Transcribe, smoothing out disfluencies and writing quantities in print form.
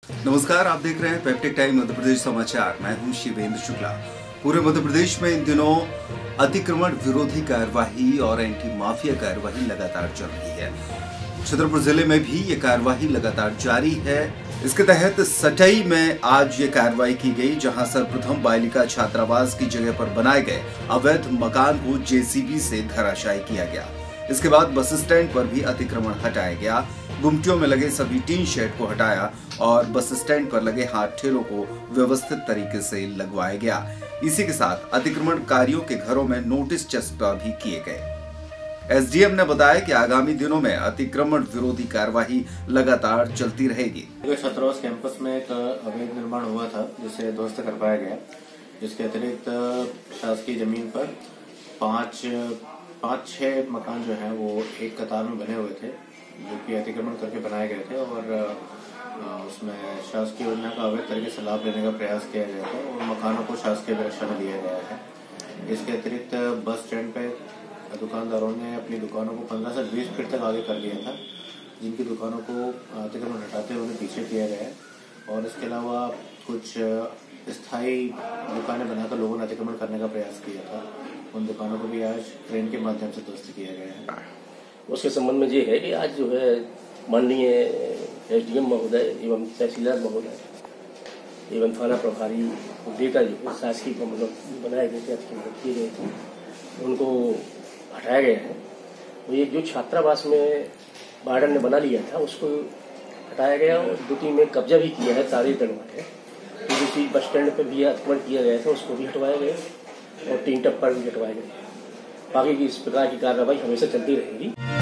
नमस्कार, आप देख रहे हैं पेप्टिक टाइम मध्य प्रदेश समाचार। मैं हूं शिवेंद्र शुक्ला। पूरे मध्य प्रदेश में इन दिनों अतिक्रमण विरोधी कार्यवाही और एंटी माफिया कार्यवाही लगातार चल रही है। छतरपुर जिले में भी ये कार्यवाही लगातार जारी है। इसके तहत सटई में आज ये कार्रवाई की गई, जहां सर्वप्रथम बालिका छात्रावास की जगह पर बनाए गए अवैध मकान को जेसीबी से धराशायी किया गया। इसके बाद बस स्टैंड पर भी अतिक्रमण हटाया गया। गुमटियों में लगे सभी टीन शेड को हटाया और बस स्टैंड पर लगे हाथ ठेलों को व्यवस्थित तरीके से लगवाया गया। इसी के साथ अतिक्रमणकारियों के घरों में नोटिस चस्पा भी किए गए। एसडीएम ने बताया कि आगामी दिनों में अतिक्रमण विरोधी कार्यवाही लगातार चलती रहेगी। छात्रावास कैंपस में एक अवैध निर्माण हुआ था जिसे ध्वस्त कर पाया गया, जिसके अतिरिक्त शासकीय जमीन पर पाँच छह मकान जो हैं वो एक कतार में बने हुए थे, जो कि अतिक्रमण करके बनाए गए थे और उसमें शासकीय योजना का अवैध तरीके से लाभ लेने का प्रयास किया गया था और मकानों को शासकीय सुरक्षा में दिया गया है। इसके अतिरिक्त बस स्टैंड पे दुकानदारों ने अपनी दुकानों को 15 से 20 फीट तक आगे कर दिया था, जिनकी दुकानों को अतिक्रमण हटाते हुए उन्हें पीछे किया गया है। और इसके अलावा कुछ स्थायी दुकानें बनाकर लोगों ने अतिक्रमण करने का प्रयास किया था, उन दुकानों को भी आज क्रेन के माध्यम से ध्वस्त किया गया है। उसके संबंध में ये है कि आज जो है माननीय एसडीएम महोदय एवं तहसीलदार महोदय एवं थाना प्रभारी को लेकर जो शासकीय बनाए गए थे, अतिक्रमण किए गए थे, उनको हटाया गया है। तो ये जो छात्रावास में वार्डन ने बना लिया था उसको हटाया गया और दुटी में कब्जा भी किया है, तारे डलवाए। तो दूसरी बस स्टैंड पर भी अतिक्रमण किया गया था, उसको भी हटवाया गया और टीन टप्पर भी हटवाए गए। बाकी की इस प्रकार की कार्रवाई हमेशा चलती रहेगी।